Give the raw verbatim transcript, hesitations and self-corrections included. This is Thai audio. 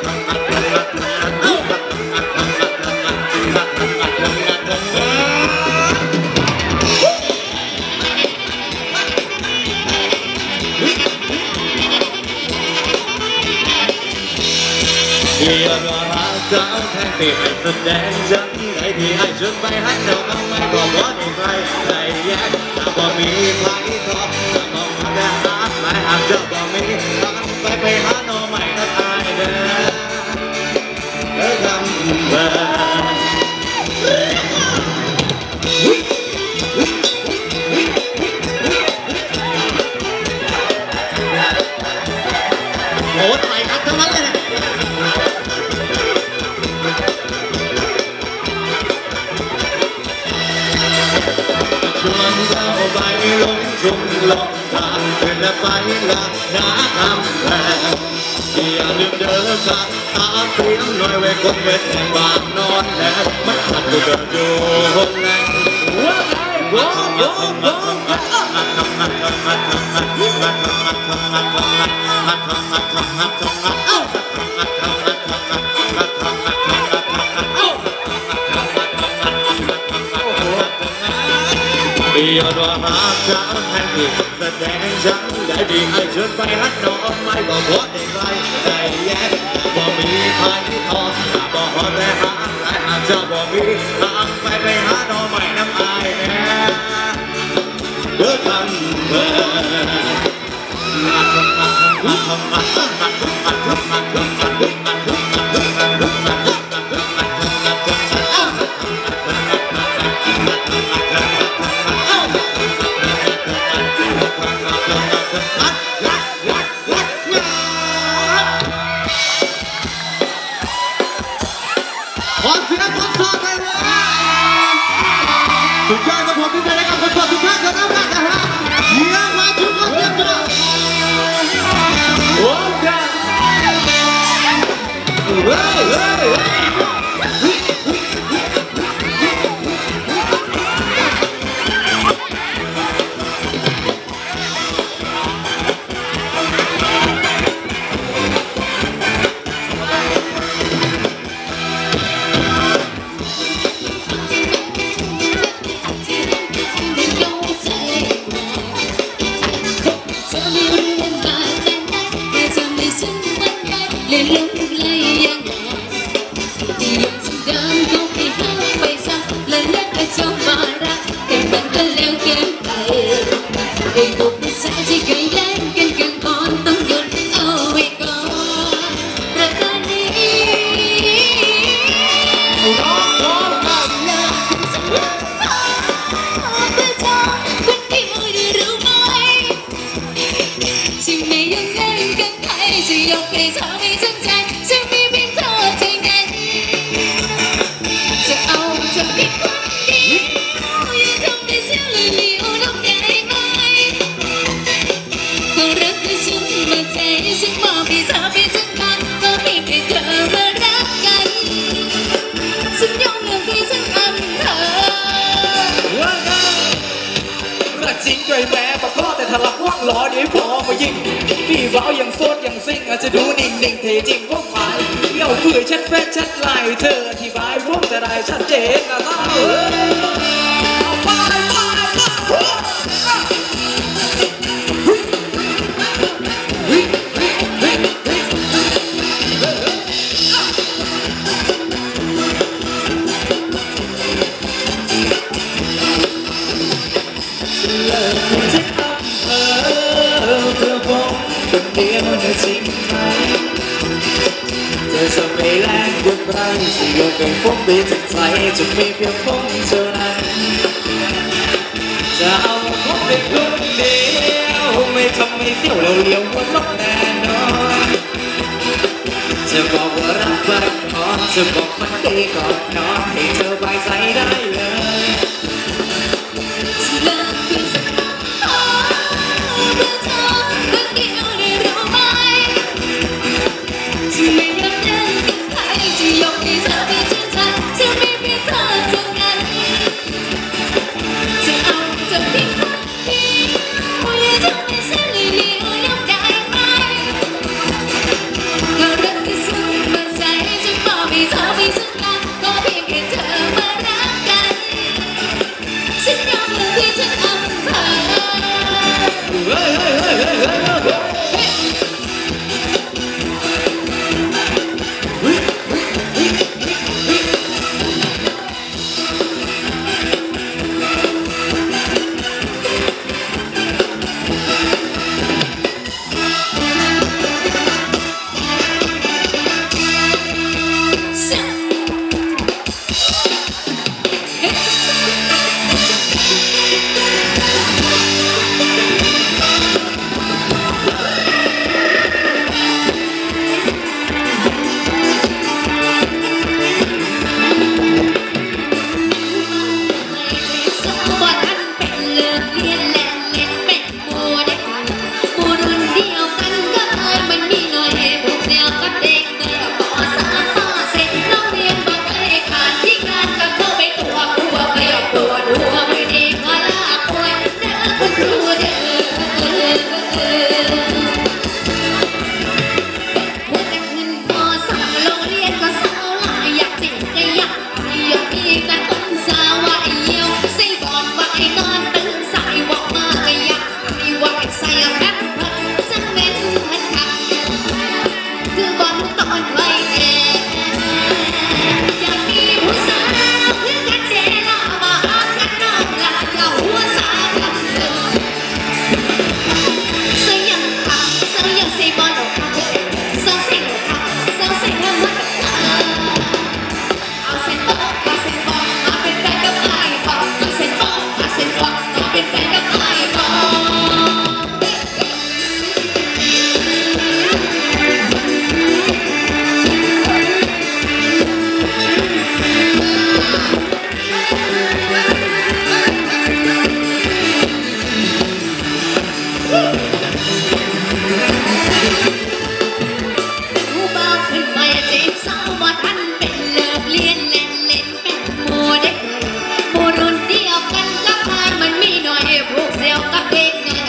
ที่เรารักเจ้าแทนที่ให้แสดงจังใดที่ให้ฉันไปหันเดาเอาไม่บอกว่าในใครใจแยกถ้าบ่มีใครทอจะมองแต่หาหมายหากจะบ่มีทางไปไปหาโนไม่น่าตายเด้อเด้อคำเบอโอ้ทำไมครับทั้งนั้นเลยชวนเราไปลงทุ่งลงทางขึ้นและไปละนาคำแพงอย่าลืมเดินกันตาเพียงหน่อยไว้คนเวทแห่งบ้านนอนแดดมันขัดกูเดินอยู่ห้องแรงว่าไงโว้โว้โว้งัดงัดงัดงัดงัดงัดงัดงัดงัดงัดงัดงัดงัดงัดงัดงัดงัดงัดเอ้างัดงัดงัดงัดงัดงัดงัดงัดงัดงัดงัดเอ้าอย่าด่าหาฉันแทนที่แสดงฉันได้ดีให้ฉันไปหันน้องไม่บอกว่าได้ใครได้แย่บ่มีใครทอดบ่ฮอดแต่หาหลายหากจะบ่มีทางไปไปหาน้องไม่น้ำอายแน่อทำเอขอเสียงคนสดเลยนะสุดยอดกับผมที่ได้กับคนสดทุกท่านกันนะนะฮะเยี่ยมมาทุกคนเยี่ยมมากโอ้ยเฮ้ยเฮ้ยเล่นลุ้นเลยยังไงที่ยังสิ่งเดิมก็ไม่หายไปสักและเลิกกับเจ้ามารักแต่มันก็แล้วเกินไปไอ้พวกผู้ชายที่เคยเล่นกันกันก่อนต้องหยุดเอาไว้ก่อนประการนี้ร้องร้องกันนะคุณสมบัติเพื่อเธอคนเดียวได้รู้ไหมที่ไม่ยังเล่นกันใครจะยกให้เธอไม่สนใจจะมีเพียงเธอเท่านั้นจะเอาเธอเป็นคนเดียวอย่าทำให้เสียเลยเหลียวน้ำได้ไหมก็รักที่สุดมาใจฉันมอบให้เธอเป็นสำคัญก็เพียงแค่เธอมารักกันฉันยอมเลือกที่ฉันอำเธอรักจริงด้วยแม้ปะข้อแต่ถ้ารักว่างล้อเดี๋ยวพอมายิงพี่เบาอย่างโซดอย่างซิงอาจจะดูนิ่งๆเทจริงพวกหมายเยี่ยวคุยชัดเฟซชัดไลน์เธออธิบายพวกจะได้ชัดเจนนะต้าเอาไปไปคนเดียวนะจริงไหมเธอจะไม่แรงกว่าใครสิยกให้ผมไปจากใจจะมีเพียงผมเท่านั้นจะเอาผมเป็นคนเดียวไม่ทำให้เสียวเราเลี้ยวหัวลบแน่นอนจะบอกว่ารักไปก่อนจะบอกมันดีก่อนนอนให้เธอไว้ใจได้เลยไม่ยอมเล่นกับใครจะยกให้เธอเป็นฉันใจจะมีเพียงเธอเท่านั้นจะเอาเธอเพียงคนเดียวอย่าทำให้เสียเลยเหลียวน้ำได้ไหมก็รักที่สุดมาใจจะมอบให้เธอเป็นสำคัญก็เพียงแค่เธอมารักกันฉันยอมเลือกที่จะอำเธอเฮ้ยเฮ้ยเฮ้ยเฮ้ยเฮ้ยเ